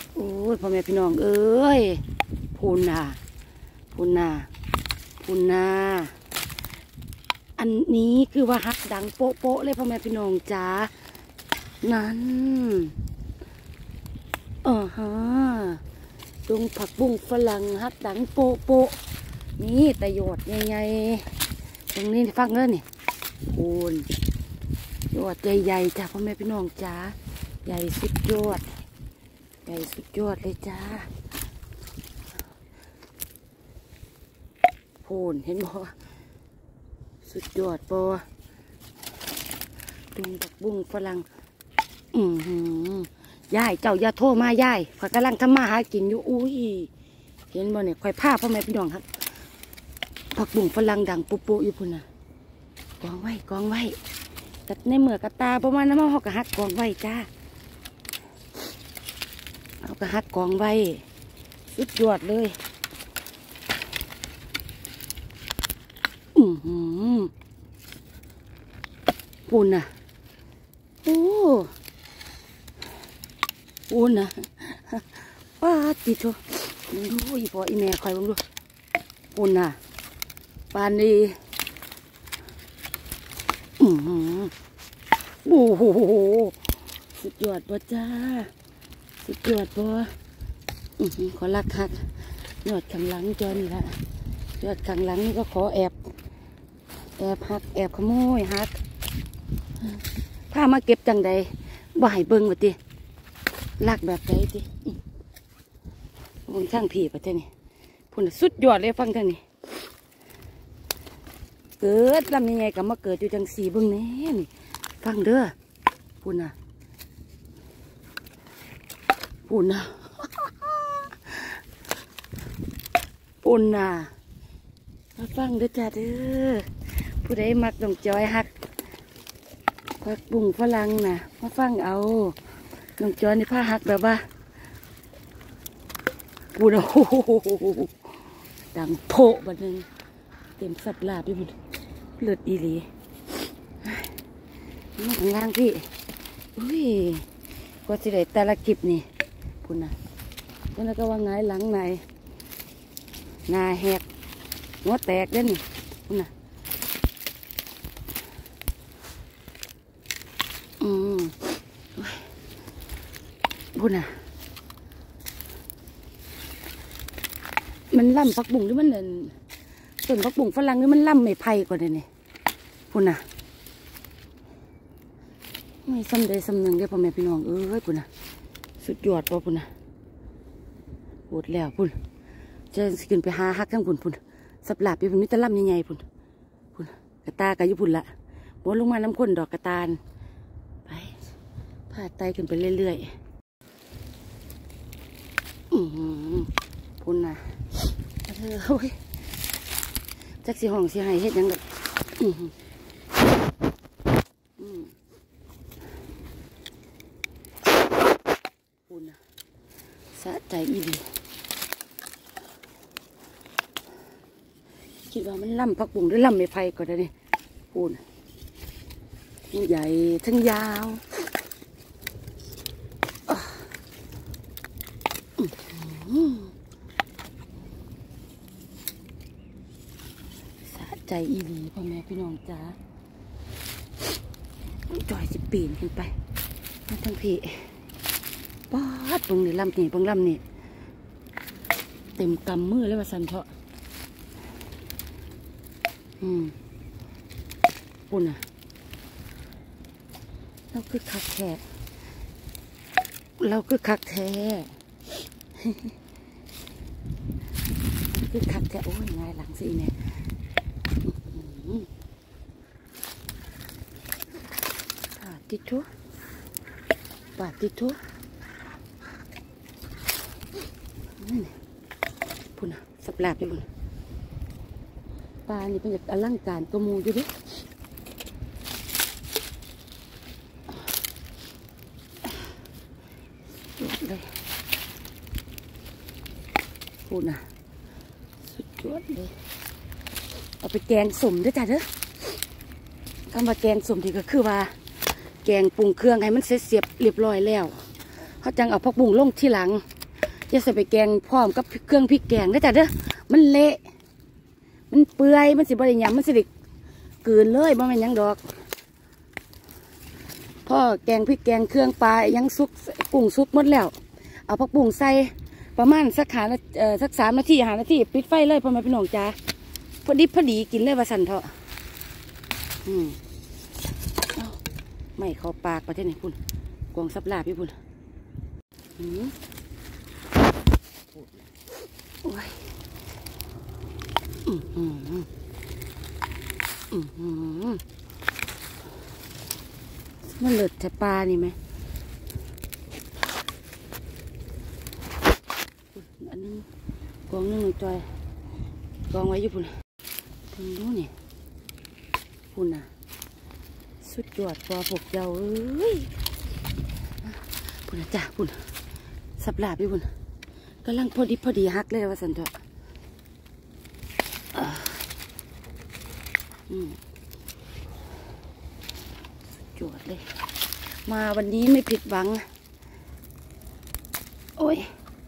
โอ้ยพ่อแม่พี่น้องเอ้ยพูนนาพูนนาพูนนาอันนี้คือว่าฮักดังโป๊ะโป๊ะเลยพ่อแม่พี่น้องจ้านั้นฮะตรงผักบุ้งฝรั่งฮักดังโป๊ะโป๊ะนี่แต่หยดใหญ่ๆตรงนี้ฟังเลยนี่พูนหยดใหญ่ๆจ้าพ่อแม่พี่น้องจ้าใหญ่สุดยอดใหญ่สุดยอดเลยจ้าพูนเห็นบ่สุดยอดปดุงผักบุ้งฝรั่งยายเจ้าอย่าโทรมายายข่อยกำลังทำมาหากินอยู่อุ้ยเห็นบ่เนี่ยข่อยผ้าพ่อแม่พี่น้องครับผักบุ้งฝรั่งดังปุ๊บๆอยู่พุ่นน่ะกองไว้กองไว้แต่ในเมื่อกระตาประมาณนั้นเขากระหักกองไว้จ้าเอากระหักกองไว้สุดยอดเลยปูนน่ะโอ้ปูนน่ะป้าติโตดูอีพ่ออีแม่คอยบังดูปูนน่ะปานนี้โอ้โหสุดยอดป่ะจ้าสุดยอดป่ะขอรักหักยอดข้างหลังจอนี่ละยอดข้างหลังนี่ก็ขอแอบหักแอบขโมยหักถ้ามาเก็บจังใดบ่ให้เบิ่งว่าติลักแบบใดติวงช่างผีประเทศนี้พุ่นสุดยอดเลยฟังทางนี้เกิดลำยังไงกับมาเกิดอยู่จังสีเบิ่งแน่นี่ฟังเด้อพุ่นน่ะพุ่นน่ะพุ่นน่ะมาฟังเด้อจ้าเด้อผู้ใดมักต้องจอยหักผักบุ้งฝรั่งน่ะมาฟังเอาน้องจอยในผ้าหักแบบว่าปูนโอ้โหดังโผล่บัดนึงเต็มสับลาบด้วยมันเลือดอีหลีมาข้างล่างพี่อุ้ยก็สิได้แต่ละคลิปนี่พุ่นน่ะแล้วก็ว่าไงหลังไหนหน้าแหกหัวแตกเด้นนี่พุ่นน่ะพุ่นน่ะมันล่ำผักบุ้งหรือมันเดินต้นผักบุ้งฝรั่งหรือมันล่ำไม่ไผ่กว่าเดินนี่พุ่นน่ะไม่ซ้ำใดซ้ำหนึ่งเด้อพ่อแม่พี่น้องเอ้ยพุ่นน่ะสุดยอดป่ะพุ่นน่ะปวดแล้วพุ่นจะขึ้นไปหาฮักทั้งพุ่นสับหลาบอยู่พุ่นนี่ตะล่ำใหญ่ๆพุ่นกระตากระยุพุ่นละบนลงมาน้ำข้นดอกกระตาลไปพาไตขึ้นไปเรื่อยๆพุ่นน่ะเธอโอ้ยจักสีห้องสีไห้เฮ็ดยังแบบพุ่นน่ะสะใจอีดีคิดว่ามันล่ำผักบุ้งหรือล่ำไม่ไผ่ก็ได้นี่พุ่นทั้งใหญ่ทั้งยาวใจอีหลีพ่อแม่พี่น้องจ้าจอยสิปีนขึ้นไปมาทั้งพี่ป๊าดตรงนี้ลำนี่บางลำนี่เต็มกำมือเลยว่าสันเถาะปุ่นอ่ะเราคือคักแท้คือคักแท้โอ้ยง่ายหลังสิเนี่ยปาติทุนี่พุ่นอ่ะสับหลาบอยู่พุ่นปลานี่เป็นแบบอลังการกระมูอยู่ดิเลยพุ่นอ่ะสุดยอดเลยเอาไปแกงสมด้วยจ้ะเด้อคำว่าแกงสมที่ก็คือว่าแกงปรุงเครื่องให้มันเสร็จเรียบร้อยแล้วเขาจังเอาผักบุ้งลงที่หลังอย่าใส่ไปแกงพร้อมกับเครื่องพริกแกงได้จ้ะเด้อมันเละมันเปื่อยมันสิบริยำมันสิกลืนเลยบ่แม่นยังดอกพ่อแกงพริกแกงเครื่องปลายังซุกกุ้งซุกหมดแล้วเอาผักบุ้งใส่ประมาณสักสัก3 นาที5 นาทีปิดไฟเลยพ่อแม่พี่น้องจ้าพอดีกินเลยว่าสันเถอะไม่เข้าปากประเทศไหนพุ่นกวางซับลาพี่พุ่นโอ้ยมันเลือดแต่ปลานี่ไหมอันนึงกองนึงจอยกองไว้อยู่พุ่นพุ่นดูนี่พุ่นน่ะสุดยอดพอพวกเจ้าเอ้ยพุ่นจ้าพุ่นสับลาบอยู่พุ่นกำลังพอดีฮักเลยว่าสันเถอะสุดยอดเลยมาวันนี้ไม่ผิดหวังโอ้ย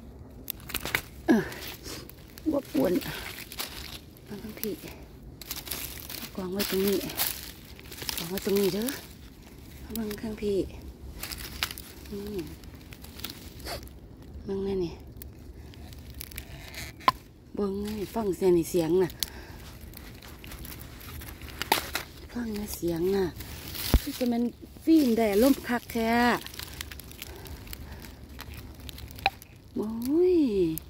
ว่าปวนมาทั้งพี่กองไว้ตรงนี้กองไว้ตรงนี้เด้อบังข้างพี่บังนั่นนี่บังนี่ฟังเสียงน่ะฟังเสียงน่ะที่จะมันฟิล์มแดดล่มคักแท้โอ้ย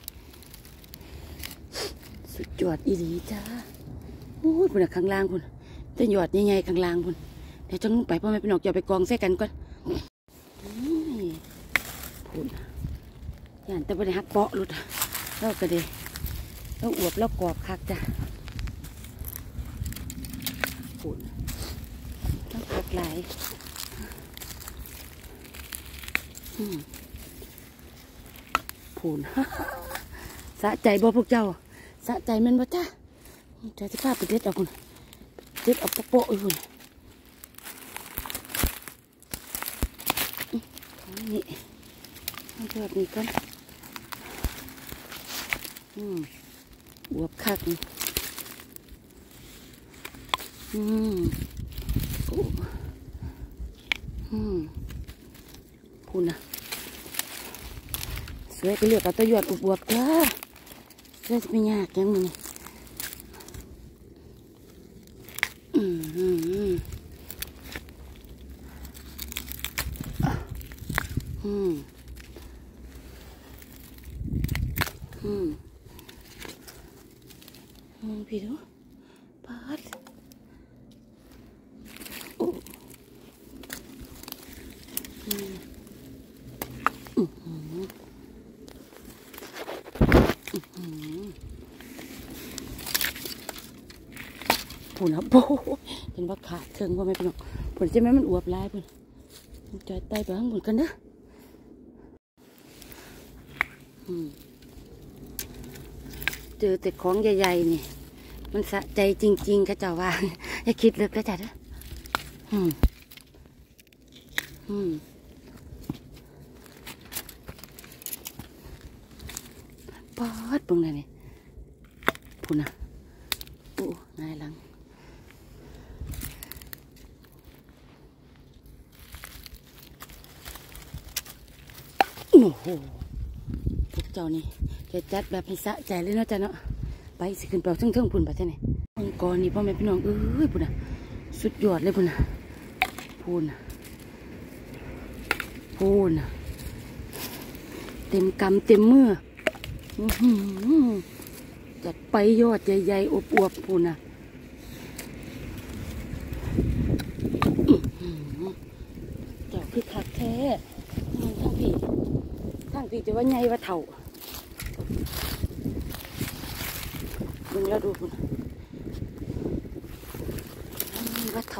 สุดยอดอีหลีจ้าโอ้ยพุ่นข้างล่างพุ่นจะหยอดใหญ่ๆข้างล่างพุ่นเดี๋ยวจังไปพ่อแม่พี่น้องอย่าไปกองใส่กันก่อนพุ่นย่านแต่บ่ได้ฮักเปาะลุดแล้วก็เดแล้วอวบแล้วกรอบคักจ้ะพุ่นต้องกรอบหลายพุ่นสะใจบ่พวกเจ้าสะใจมันบ่จ้าจะพาไปเด็ดเอาคุณเด็ดเอาโป๊ะๆอยู่นี่เอาแบบนี้ก่อนบวบคักนี่โอ้พูนนะสวยไปเลือกเอาตัวหยอดบวบจ้าเสื้อจะไม่ยากยังมึงพี่ดูปาดโอ้ผุนครับโบเห็นว่าขาดเชิงว่าไม่เป็นหรอกผุนใช่ไหมมันอวบลายผุนจอยไตไปข้างบนกันนะเจอแต่ของใหญ่ๆนี่มันสะใจจริงๆค่ะเจ้าว่าอย่าคิดเลิกแล้วจ้ะเด้อปอดตรงไหนนี่พูน่ะโอ้นายหลังโอ้โหพวกเจ้านี่จะจัดแบบให้สะใจเลยเนาะจ้ะเนาะไปสิขึ้นเปล่าเทิงๆพุ่นไปเท่าไหร่องค์กรนี่พ่อแม่พี่น้องเอ้ยพุ่นน่ะสุดยอดเลยพุ่นน่ะพุ่นน่ะพุ่นน่ะเต็มกำเต็มมือจัดไปยอดใหญ่ๆอวบๆพุ่นน่ะเจ้าคือคักแท้ทั้งพี่จะว่าใหญ่ว่าเถ่ามึงแล้วดูพุ่นว่าเถ่า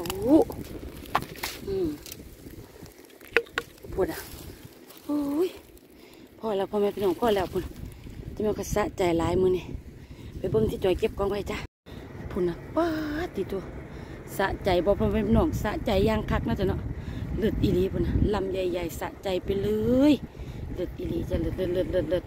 พุ่นอ่ะโอ้ยพ่อแล้วพ่อแม่พี่น้องพ่อแล้วพุ่นจะมีกระสะใจหลายมือนี่ไปเบิ้งที่จอยเก็บกองไว้จ้ะพุ่นอ่ะป้าติตัวสะใจพ่อแม่พี่น้องสะใจย่างคักน่าจะเนาะเลือดอีรีพุ่นอ่ะลำใหญ่ๆสะใจไปเลยเด็ดอีหลีจะเลิศ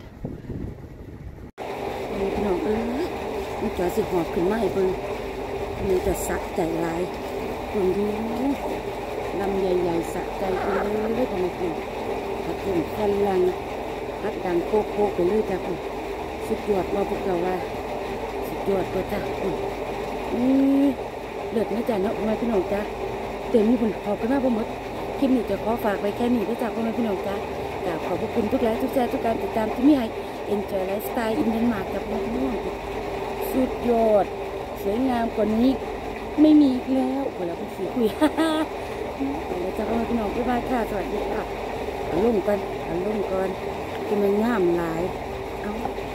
พี่น้องมันจะสิหอบขึ้นมาให้เบิ่งมันจะสะใจหลายเบิ่งดูลำใหญ่ๆสะใจไปเลยของคุณผักบุ้งฝรั่งผักดังโคกไปเลยจ้ะคุณสุดยอดว่าพวกเราว่าสุดยอดตัวจ้ะคุณเลิศนะจ๊ะเนาะพ่อแม่พี่น้องจ้ะเต็มมีผลขอบกันมากพ่อมดคลิปนี้จะขอฝากไว้แค่นี้นะจ๊ะพ่อแม่พี่น้องจ้ะกราบขอบคุณทุกไลค์ทุกแชร์ทุกการติดตามที่มีให้ Enjoy Lifestyle in Denmark กับพ่อแม่พี่น้องสุดยอดสวยงามกว่านี้ไม่มีอีกแล้วคนละคนสีคุยแล้วจะพ่อแม่พี่น้องบ๊ายบายค่ะสวัสดีค่ะลงก่อนกินมันงามหลายเอา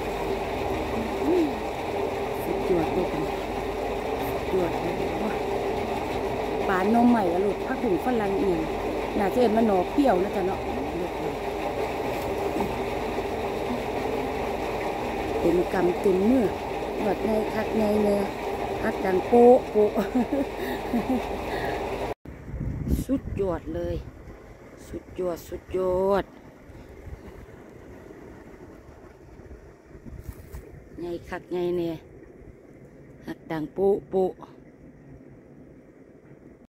สุดยอดเลยกันสุดยอดเลยปานนมใหม่อะลูกผักบุ้งฝรั่งเอียงน่าจะเห็นมันหน่อเปรี้ยวนะจ๊ะเนาะเต็มกำเต็มมือหนวดในคักในเนี่ยคักดังโป๊ะสุดยอดเลยสุดยอดไงคักไงเนี่ยคักดังโป๊ะ